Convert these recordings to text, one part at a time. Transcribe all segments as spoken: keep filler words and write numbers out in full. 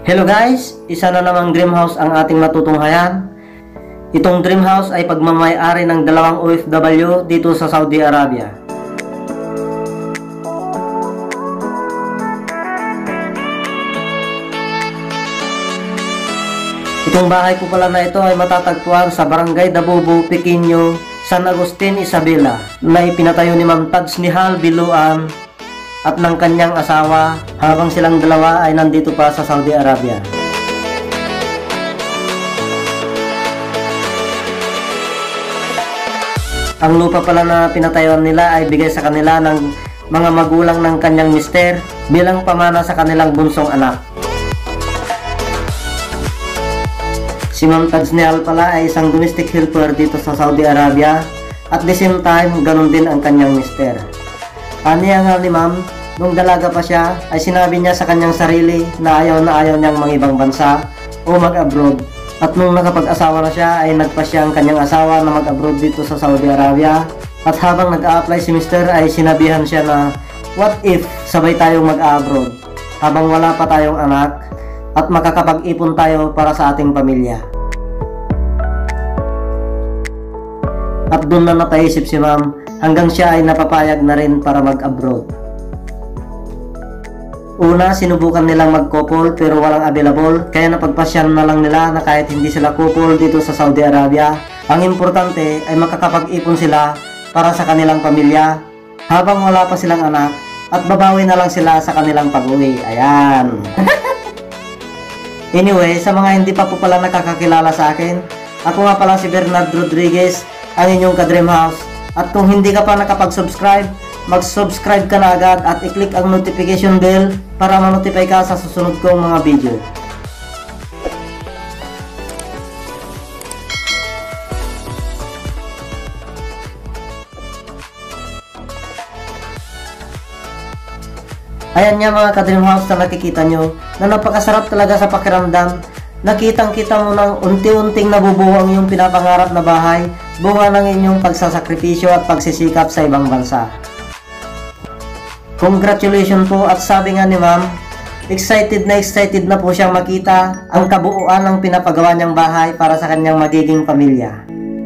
Hello guys, isa na namang dream house ang ating matutunghayan. Itong dream house ay pagmamay-ari ng dalawang O F W dito sa Saudi Arabia. Itong bahay po pala na ito ay matatagpuan sa Barangay Dabubo, Pequeño, San Agustin, Isabela, na ipinatayo ni Ma'am Tads Nihal Biluan at ng kanyang asawa habang silang dalawa ay nandito pa sa Saudi Arabia. Ang lupa pala na pinatayuan nila ay bigay sa kanila ng mga magulang ng kanyang mister bilang pamana sa kanilang bunsong anak. Si Ma'am Tads Nihal pala ay isang domestic helper dito sa Saudi Arabia, at the same time ganun din ang kanyang mister. Aniya nga ni Ma'am, nung dalaga pa siya ay sinabi niya sa kanyang sarili na ayaw na ayaw niyang mangibang bansa o mag-abroad. At nung nakapag-asawa na siya ay nagpasya ang kanyang asawa na mag-abroad dito sa Saudi Arabia. At habang nag-a-apply si mister ay sinabihan siya na what if sabay tayong mag-abroad habang wala pa tayong anak at makakapag-ipon tayo para sa ating pamilya. At doon na napaisip si Ma'am hanggang siya ay napapayag na rin para mag-abroad. Una, sinubukan nilang mag-couple pero walang available, kaya napagpasyan na lang nila na kahit hindi sila couple dito sa Saudi Arabia, ang importante ay makakapag-ipon sila para sa kanilang pamilya habang wala pa silang anak, at babawi na lang sila sa kanilang pag-uwi. Ayan. Anyway, sa mga hindi pa po pala nakakakilala sa akin, ako nga pala si Bernard Rodriguez, ang inyong ka-dream house. At kung hindi ka pa nakapag-subscribe, mag-subscribe ka na agad at i-click ang notification bell para ma-notify ka sa susunod kong mga video. Ayan nga mga ka-dream house na nakikita nyo, na napakasarap talaga sa pakiramdam. Nakitang kita mo nang unti-unting nabubuo ang iyong pinapangarap na bahay, bunga ng inyong pagsasakripisyo at pagsisikap sa ibang bansa. Congratulations po, at sabi nga ni Ma'am, excited na excited na po siyang makita ang kabuuan ng pinapagawa niyang bahay para sa kanyang magiging pamilya.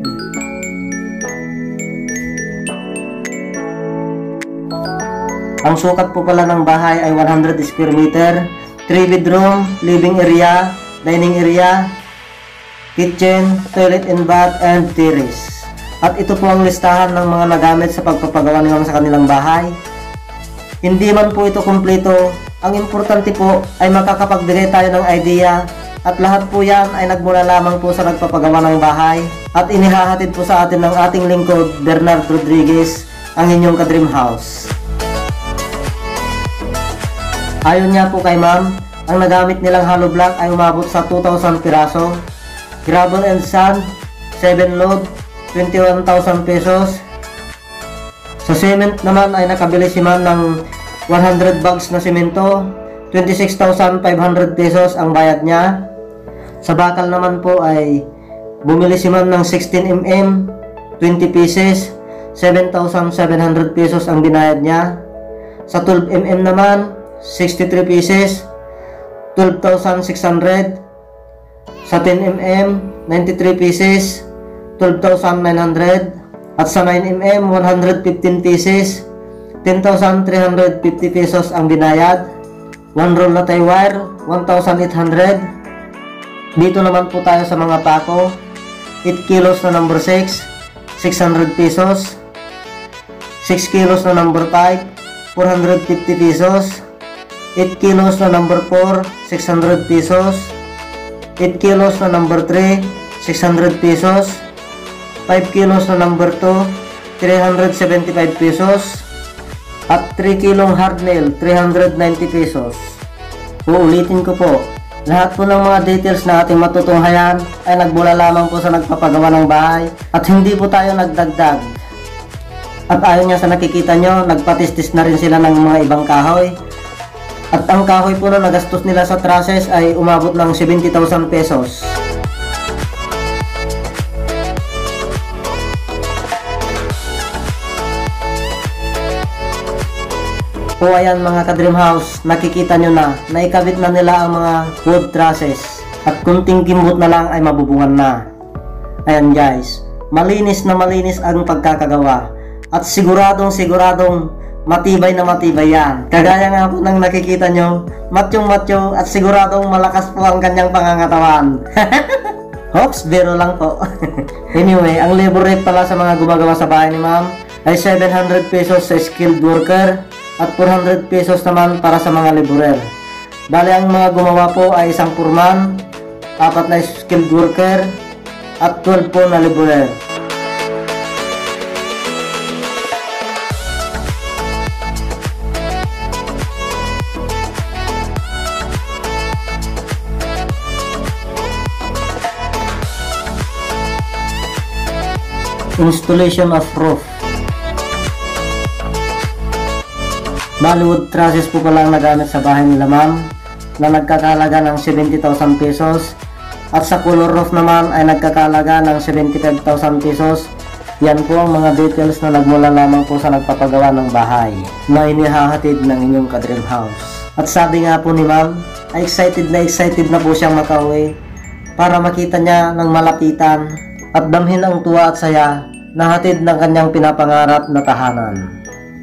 Ang sukat po pala ng bahay ay one hundred square meter, three bedroom, living area, dining area, kitchen, toilet and bath, and terrace. At ito po ang listahan ng mga nagamit sa pagpapagawa nilang sa kanilang bahay. Hindi man po ito kumpleto, ang importante po ay makakapagbigay tayo ng idea, at lahat po yan ay nagmula lamang po sa nagpapagawa ng bahay, at inihahatid po sa atin ng ating lingkod, Bernard Rodriguez, ang inyong ka-dream house. Ayon niya po kay Ma'am, ang nagamit nilang hollow block ay umabot sa two thousand piraso, gravel and sand, seven load, twenty-one thousand pesos. Sa cement naman ay nakabili si Ma'am ng one hundred bags na semento, twenty-six thousand five hundred pesos ang bayad niya. Sa bakal naman po ay bumili si Ma'am ng sixteen millimeter, twenty pieces, seven thousand seven hundred pesos ang binayad niya. Sa twelve millimeter naman, sixty-three pieces, twelve thousand six hundred. Sa ten millimeter, ninety-three pieces, twelve thousand nine hundred. At sa nine millimeter, one hundred fifteen pieces, ten thousand three hundred fifty pesos ang binayad. One roll na tie wire, one thousand eight hundred. Dito naman po tayo sa mga pako, eight kilos na number six, six hundred pesos. six kilos na number five, four hundred fifty pesos. eight kilos na number four, six hundred pesos. eight kilos na number three, six hundred pesos. five kilos na number two, three hundred seventy-five pesos. At three kilong hard nail, three hundred ninety pesos. Uulitin ko po, lahat po ng mga details na ating matutunghayan ay nagmula lamang po sa nagpapagawa ng bahay, at hindi po tayo nagdagdag. At ayon nga sa nakikita nyo, nagpatistis na rin sila ng mga ibang kahoy. At ang kahoy po na nagastos nila sa trusses ay umabot ng seventy thousand pesos. O ayan mga ka-dream house, nakikita nyo na, naikabit na nila ang mga wood trusses. At kunting kimbot na lang ay mabubungan na. Ayan guys, malinis na malinis ang pagkakagawa. At siguradong siguradong matibay na matibay yan. Kagaya nga po ng nakikita nyo, matyung matyo at siguradong malakas po ang kanyang pangangatawan. Hops, biro lang po. Anyway, ang labor rate pala sa mga gumagawa sa bahay ni ma'am ay seven hundred pesos sa skilled worker at four hundred pesos naman para sa mga laborer. Bali ang mga gumawa po ay isang foreman, apat na skilled worker at twelve po na laborer. Installation of roof. Bollywood trusses po pala ang nagamit sa bahay nila ma'am na nagkakalaga ng seventy thousand pesos at sa color roof naman ay nagkakalaga ng seventy-five thousand pesos. Yan po ang mga details na nagmula lamang po sa nagpapagawa ng bahay na inihahatid ng inyong ka-dream house. At sabi nga po ni ma'am ay excited na excited na po siyang makauwi para makita niya ng malapitan at damhin ang tuwa at saya na hatid ng kanyang pinapangarap na tahanan.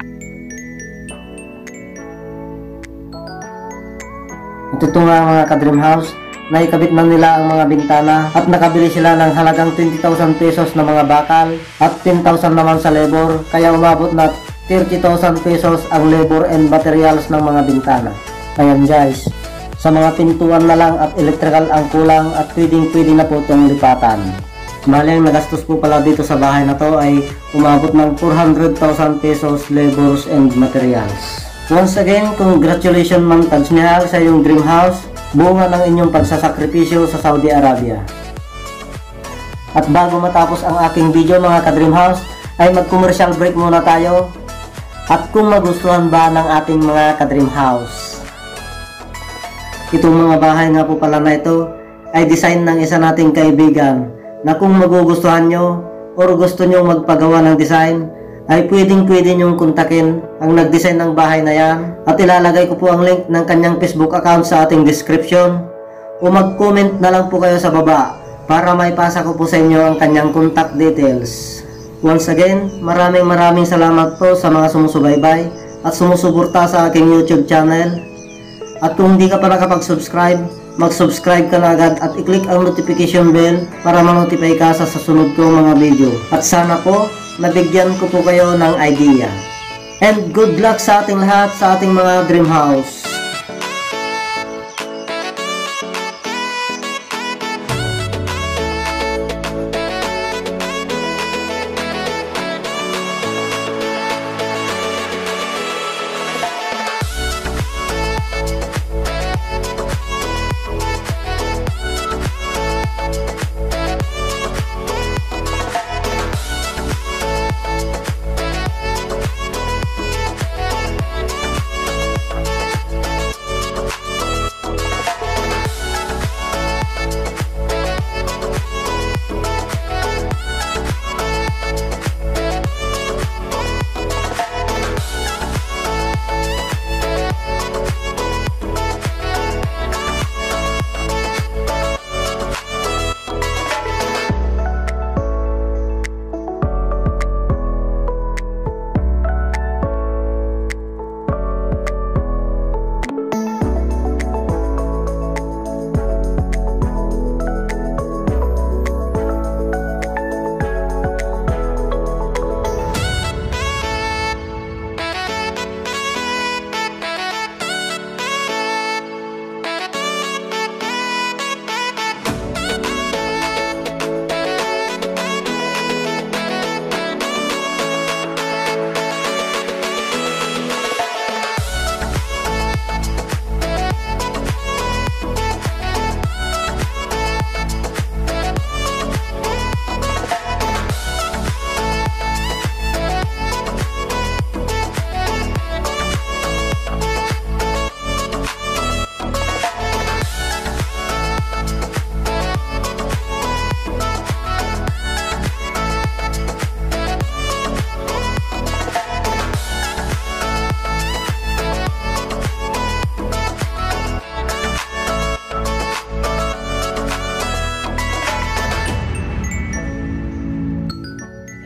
At ito nga mga ka-dream house, naikabit na nila ang mga bintana at nakabili sila ng halagang twenty thousand pesos na mga bakal at ten thousand naman sa labor, kaya umabot na thirty thousand pesos ang labor and materials ng mga bintana. Ayan guys, sa mga pintuan na lang at electrical ang kulang at pwedeng pwede na po itong lipatan. Bali ang nagastos po pala dito sa bahay na to ay umabot ng four hundred thousand pesos labors and materials. Once again, congratulations Ma'am Taj Mahal sa iyong dream house, bunga ng inyong pagsasakripisyo sa Saudi Arabia. At bago matapos ang aking video mga ka-dream house, ay mag-commercial break muna tayo. At kung magustuhan ba ng ating mga ka-dream house, itong mga bahay nga po pala na ito ay design ng isa nating kaibigan na kung magugustuhan nyo or gusto nyo magpagawa ng design ay pwedeng pwede nyong kontakin ang nag-design ng bahay na yan at ilalagay ko po ang link ng kanyang Facebook account sa ating description o mag-comment na lang po kayo sa baba para maipasa ko po sa inyo ang kanyang contact details. Once again, maraming maraming salamat po sa mga sumusubaybay at sumusuporta sa aking YouTube channel. At kung hindi ka pa nakapag-subscribe, mag-subscribe ka na agad at i-click ang notification bell para ma-notify ka sa susunod kong mga video. At sana po, nabigyan ko po kayo ng idea. And good luck sa ating lahat sa ating mga dream house.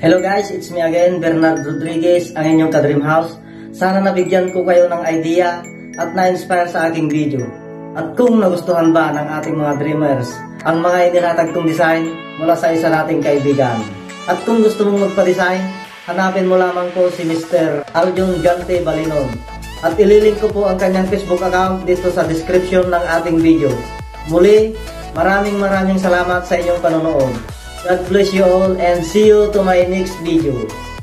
Hello guys, it's me again, Bernard Rodriguez, ang inyong ka-Dream House. Sana nabigyan ko kayo ng idea at na-inspire sa aking video. At kung nagustuhan ba ng ating mga dreamers ang mga inilatag kong design mula sa isa nating kaibigan. At kung gusto mong magpa-design, hanapin mo lamang po si Mister Aljon Gante Balinon. At ililink ko po ang kanyang Facebook account dito sa description ng ating video. Muli, maraming maraming salamat sa inyong panonood. God bless you all and see you to my next video.